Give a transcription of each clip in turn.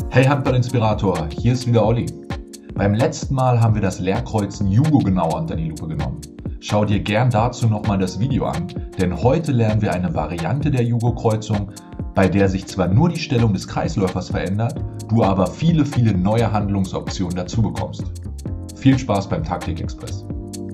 Hey Handball-Inspirator, hier ist wieder Olli. Beim letzten Mal haben wir das Leerkreuzen Jugo genauer unter die Lupe genommen. Schau dir gern dazu nochmal das Video an, denn heute lernen wir eine Variante der Jugo-Kreuzung, bei der sich zwar nur die Stellung des Kreisläufers verändert, du aber viele neue Handlungsoptionen dazu bekommst. Viel Spaß beim Taktik-Express.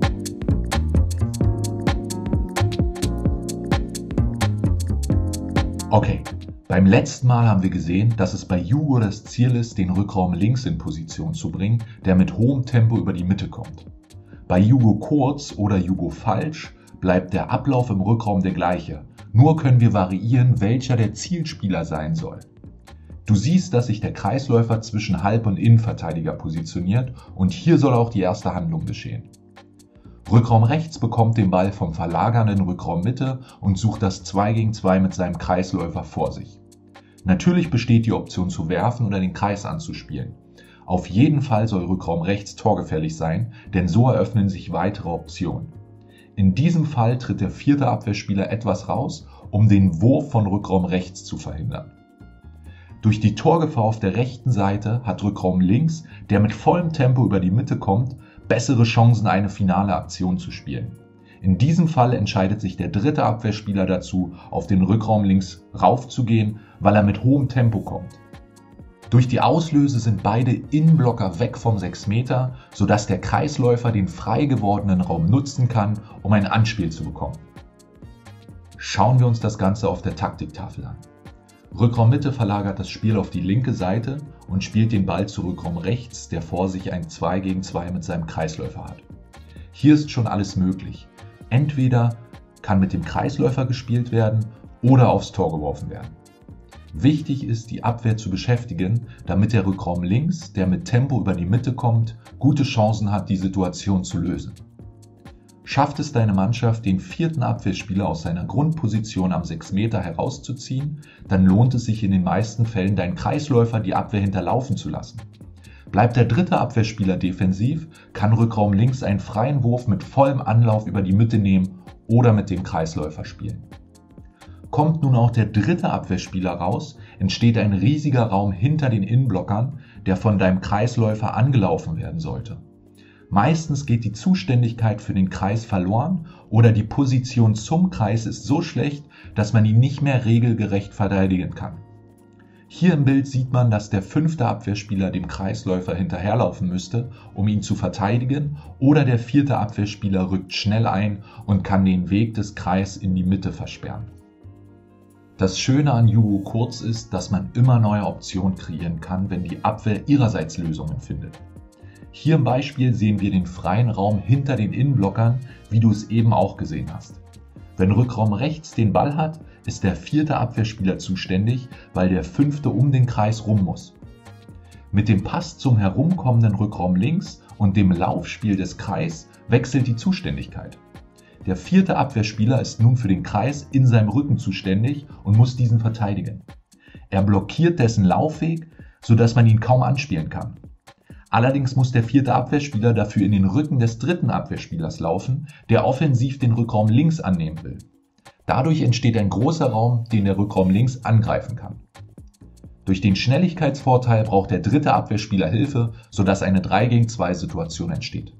Okay. Beim letzten Mal haben wir gesehen, dass es bei Jugo das Ziel ist, den Rückraum links in Position zu bringen, der mit hohem Tempo über die Mitte kommt. Bei Jugo kurz oder Jugo falsch bleibt der Ablauf im Rückraum der gleiche, nur können wir variieren, welcher der Zielspieler sein soll. Du siehst, dass sich der Kreisläufer zwischen Halb- und Innenverteidiger positioniert und hier soll auch die erste Handlung geschehen. Rückraum rechts bekommt den Ball vom verlagernden Rückraum Mitte und sucht das 2 gegen 2 mit seinem Kreisläufer vor sich. Natürlich besteht die Option zu werfen oder den Kreis anzuspielen. Auf jeden Fall soll Rückraum rechts torgefährlich sein, denn so eröffnen sich weitere Optionen. In diesem Fall tritt der vierte Abwehrspieler etwas raus, um den Wurf von Rückraum rechts zu verhindern. Durch die Torgefahr auf der rechten Seite hat Rückraum links, der mit vollem Tempo über die Mitte kommt, bessere Chancen, eine finale Aktion zu spielen. In diesem Fall entscheidet sich der dritte Abwehrspieler dazu, auf den Rückraum links raufzugehen, weil er mit hohem Tempo kommt. Durch die Auslöse sind beide Innenblocker weg vom 6 Meter, sodass der Kreisläufer den frei gewordenen Raum nutzen kann, um ein Anspiel zu bekommen. Schauen wir uns das Ganze auf der Taktiktafel an. Rückraum Mitte verlagert das Spiel auf die linke Seite und spielt den Ball zu Rückraum rechts, der vor sich ein 2 gegen 2 mit seinem Kreisläufer hat. Hier ist schon alles möglich. Entweder kann mit dem Kreisläufer gespielt werden oder aufs Tor geworfen werden. Wichtig ist, die Abwehr zu beschäftigen, damit der Rückraum links, der mit Tempo über die Mitte kommt, gute Chancen hat, die Situation zu lösen. Schafft es deine Mannschaft, den vierten Abwehrspieler aus seiner Grundposition am 6 Meter herauszuziehen, dann lohnt es sich in den meisten Fällen, deinen Kreisläufer die Abwehr hinterlaufen zu lassen. Bleibt der dritte Abwehrspieler defensiv, kann Rückraum links einen freien Wurf mit vollem Anlauf über die Mitte nehmen oder mit dem Kreisläufer spielen. Kommt nun auch der dritte Abwehrspieler raus, entsteht ein riesiger Raum hinter den Innenblockern, der von deinem Kreisläufer angelaufen werden sollte. Meistens geht die Zuständigkeit für den Kreis verloren oder die Position zum Kreis ist so schlecht, dass man ihn nicht mehr regelgerecht verteidigen kann. Hier im Bild sieht man, dass der fünfte Abwehrspieler dem Kreisläufer hinterherlaufen müsste, um ihn zu verteidigen, oder der vierte Abwehrspieler rückt schnell ein und kann den Weg des Kreis in die Mitte versperren. Das Schöne an Jugo kurz ist, dass man immer neue Optionen kreieren kann, wenn die Abwehr ihrerseits Lösungen findet. Hier im Beispiel sehen wir den freien Raum hinter den Innenblockern, wie du es eben auch gesehen hast. Wenn Rückraum rechts den Ball hat, ist der vierte Abwehrspieler zuständig, weil der fünfte um den Kreis rum muss. Mit dem Pass zum herumkommenden Rückraum links und dem Laufspiel des Kreis wechselt die Zuständigkeit. Der vierte Abwehrspieler ist nun für den Kreis in seinem Rücken zuständig und muss diesen verteidigen. Er blockiert dessen Laufweg, sodass man ihn kaum anspielen kann. Allerdings muss der vierte Abwehrspieler dafür in den Rücken des dritten Abwehrspielers laufen, der offensiv den Rückraum links annehmen will. Dadurch entsteht ein großer Raum, den der Rückraum links angreifen kann. Durch den Schnelligkeitsvorteil braucht der dritte Abwehrspieler Hilfe, sodass eine 3 gegen 2 Situation entsteht.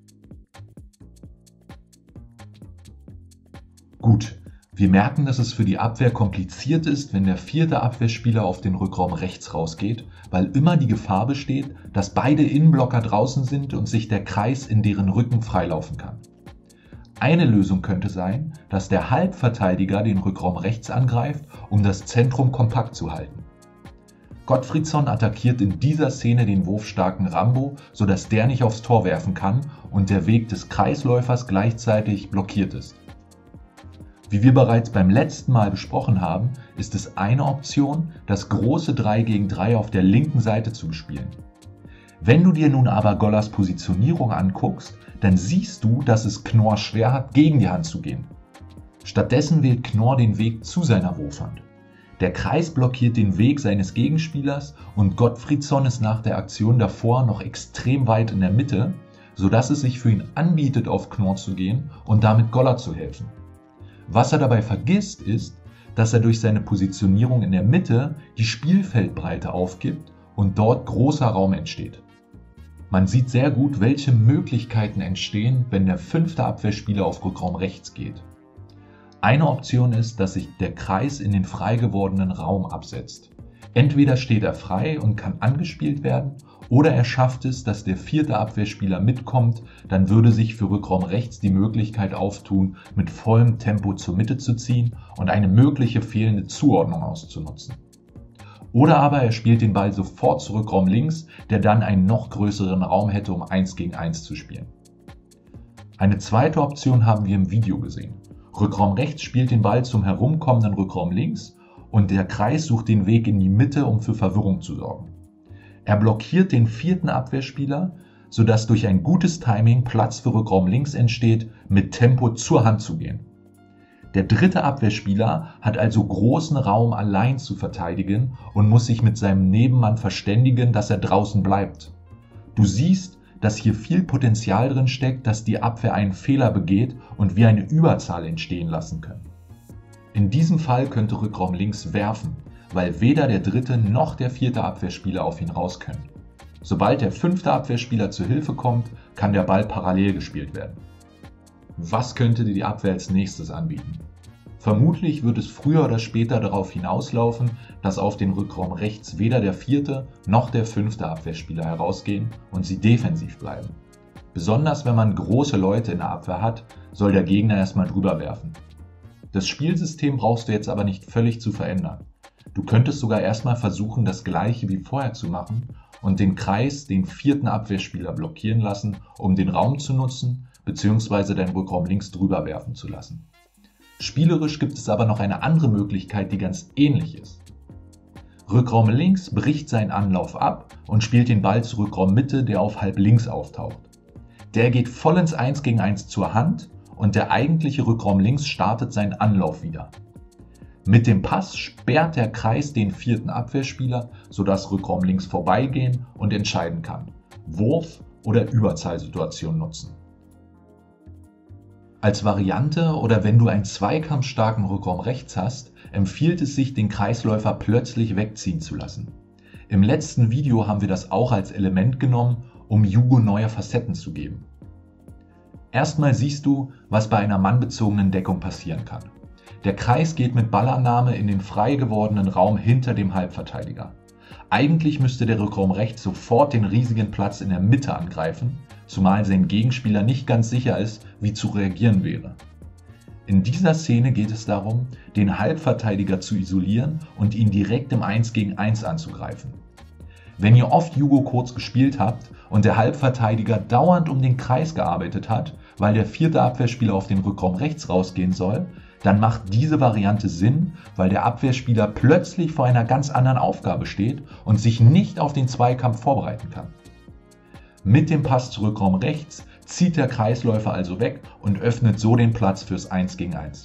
Gut, wir merken, dass es für die Abwehr kompliziert ist, wenn der vierte Abwehrspieler auf den Rückraum rechts rausgeht, weil immer die Gefahr besteht, dass beide Innenblocker draußen sind und sich der Kreis in deren Rücken freilaufen kann. Eine Lösung könnte sein, dass der Halbverteidiger den Rückraum rechts angreift, um das Zentrum kompakt zu halten. Gottfriedson attackiert in dieser Szene den wurfstarken Rambo, sodass der nicht aufs Tor werfen kann und der Weg des Kreisläufers gleichzeitig blockiert ist. Wie wir bereits beim letzten Mal besprochen haben, ist es eine Option, das große 3 gegen 3 auf der linken Seite zu bespielen. Wenn du dir nun aber Gollers Positionierung anguckst, dann siehst du, dass es Knorr schwer hat, gegen die Hand zu gehen. Stattdessen wählt Knorr den Weg zu seiner Wurfhand. Der Kreis blockiert den Weg seines Gegenspielers und Gottfriedson ist nach der Aktion davor noch extrem weit in der Mitte, sodass es sich für ihn anbietet, auf Knorr zu gehen und damit Goller zu helfen. Was er dabei vergisst, ist, dass er durch seine Positionierung in der Mitte die Spielfeldbreite aufgibt und dort großer Raum entsteht. Man sieht sehr gut, welche Möglichkeiten entstehen, wenn der 5. Abwehrspieler auf Rückraum rechts geht. Eine Option ist, dass sich der Kreis in den frei gewordenen Raum absetzt. Entweder steht er frei und kann angespielt werden, oder er schafft es, dass der 4. Abwehrspieler mitkommt, dann würde sich für Rückraum rechts die Möglichkeit auftun, mit vollem Tempo zur Mitte zu ziehen und eine mögliche fehlende Zuordnung auszunutzen. Oder aber er spielt den Ball sofort zu Rückraum links, der dann einen noch größeren Raum hätte, um 1 gegen 1 zu spielen. Eine zweite Option haben wir im Video gesehen. Rückraum rechts spielt den Ball zum herumkommenden Rückraum links und der Kreis sucht den Weg in die Mitte, um für Verwirrung zu sorgen. Er blockiert den 4. Abwehrspieler, sodass durch ein gutes Timing Platz für Rückraum links entsteht, mit Tempo zur Hand zu gehen. Der 3. Abwehrspieler hat also großen Raum allein zu verteidigen und muss sich mit seinem Nebenmann verständigen, dass er draußen bleibt. Du siehst, dass hier viel Potenzial drin steckt, dass die Abwehr einen Fehler begeht und wir eine Überzahl entstehen lassen können. In diesem Fall könnte Rückraum links werfen, weil weder der 3. noch der 4. Abwehrspieler auf ihn raus können. Sobald der 5. Abwehrspieler zur Hilfe kommt, kann der Ball parallel gespielt werden. Was könnte dir die Abwehr als nächstes anbieten? Vermutlich wird es früher oder später darauf hinauslaufen, dass auf den Rückraum rechts weder der 4. noch der 5. Abwehrspieler herausgehen und sie defensiv bleiben. Besonders wenn man große Leute in der Abwehr hat, soll der Gegner erstmal drüber werfen. Das Spielsystem brauchst du jetzt aber nicht völlig zu verändern. Du könntest sogar erstmal versuchen, das gleiche wie vorher zu machen und den Kreis, den 4. Abwehrspieler blockieren lassen, um den Raum zu nutzen, bzw. deinen Rückraum links drüber werfen zu lassen. Spielerisch gibt es aber noch eine andere Möglichkeit, die ganz ähnlich ist. Rückraum links bricht seinen Anlauf ab und spielt den Ball zu Rückraum Mitte, der auf halb links auftaucht. Der geht voll ins 1 gegen 1 zur Hand und der eigentliche Rückraum links startet seinen Anlauf wieder. Mit dem Pass sperrt der Kreis den 4. Abwehrspieler, sodass Rückraum links vorbeigehen und entscheiden kann: Wurf oder Überzahlsituation nutzen. Als Variante oder wenn du einen zweikampfstarken Rückraum rechts hast, empfiehlt es sich, den Kreisläufer plötzlich wegziehen zu lassen. Im letzten Video haben wir das auch als Element genommen, um Jugo neue Facetten zu geben. Erstmal siehst du, was bei einer mannbezogenen Deckung passieren kann. Der Kreis geht mit Ballannahme in den frei gewordenen Raum hinter dem Halbverteidiger. Eigentlich müsste der Rückraum rechts sofort den riesigen Platz in der Mitte angreifen, zumal sein Gegenspieler nicht ganz sicher ist, wie zu reagieren wäre. In dieser Szene geht es darum, den Halbverteidiger zu isolieren und ihn direkt im 1 gegen 1 anzugreifen. Wenn ihr oft Jugo kurz gespielt habt und der Halbverteidiger dauernd um den Kreis gearbeitet hat, weil der 4. Abwehrspieler auf den Rückraum rechts rausgehen soll, dann macht diese Variante Sinn, weil der Abwehrspieler plötzlich vor einer ganz anderen Aufgabe steht und sich nicht auf den Zweikampf vorbereiten kann. Mit dem Pass zu Rückraum rechts zieht der Kreisläufer also weg und öffnet so den Platz fürs 1 gegen 1.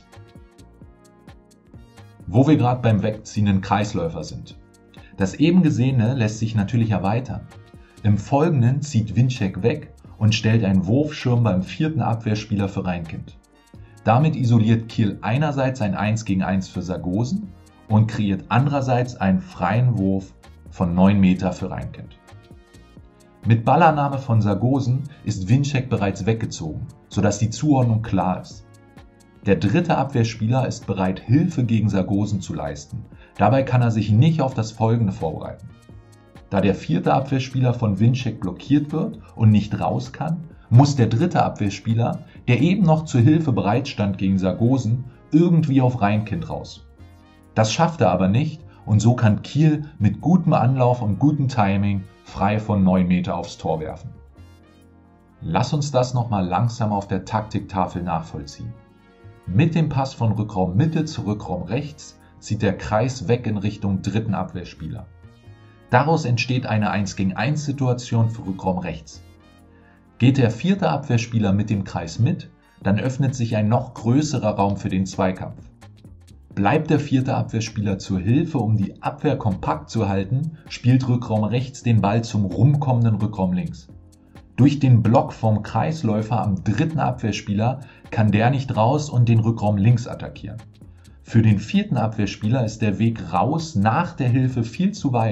Wo wir gerade beim wegziehenden Kreisläufer sind. Das eben Gesehene lässt sich natürlich erweitern. Im Folgenden zieht Winczek weg und stellt einen Wurfschirm beim 4. Abwehrspieler für Reinkind. Damit isoliert Kiel einerseits ein 1 gegen 1 für Sargosen und kreiert andererseits einen freien Wurf von 9 Meter für Reinkind. Mit Ballannahme von Sargosen ist Winczek bereits weggezogen, sodass die Zuordnung klar ist. Der 3. Abwehrspieler ist bereit, Hilfe gegen Sargosen zu leisten. Dabei kann er sich nicht auf das Folgende vorbereiten. Da der 4. Abwehrspieler von Winczek blockiert wird und nicht raus kann, muss der 3. Abwehrspieler, der eben noch zur Hilfe bereit stand gegen Sargosen, irgendwie auf Reinkind raus. Das schafft er aber nicht und so kann Kiel mit gutem Anlauf und gutem Timing frei von 9 Meter aufs Tor werfen. Lass uns das nochmal langsam auf der Taktiktafel nachvollziehen. Mit dem Pass von Rückraum Mitte zu Rückraum rechts zieht der Kreis weg in Richtung 3. Abwehrspieler. Daraus entsteht eine 1 gegen 1 Situation für Rückraum rechts. Geht der 4. Abwehrspieler mit dem Kreis mit, dann öffnet sich ein noch größerer Raum für den Zweikampf. Bleibt der 4. Abwehrspieler zur Hilfe, um die Abwehr kompakt zu halten, spielt Rückraum rechts den Ball zum rumkommenden Rückraum links. Durch den Block vom Kreisläufer am 3. Abwehrspieler kann der nicht raus und den Rückraum links attackieren. Für den 4. Abwehrspieler ist der Weg raus nach der Hilfe viel zu weit,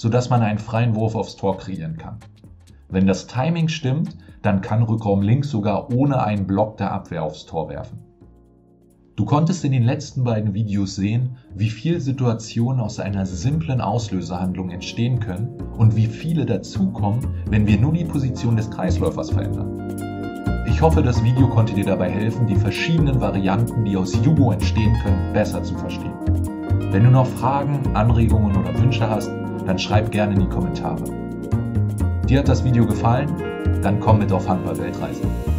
sodass man einen freien Wurf aufs Tor kreieren kann. Wenn das Timing stimmt, dann kann Rückraum links sogar ohne einen Block der Abwehr aufs Tor werfen. Du konntest in den letzten beiden Videos sehen, wie viele Situationen aus einer simplen Auslösehandlung entstehen können und wie viele dazukommen, wenn wir nur die Position des Kreisläufers verändern. Ich hoffe, das Video konnte dir dabei helfen, die verschiedenen Varianten, die aus Jugo entstehen können, besser zu verstehen. Wenn du noch Fragen, Anregungen oder Wünsche hast, dann schreib gerne in die Kommentare. Dir hat das Video gefallen? Dann komm mit auf Handball-Weltreise.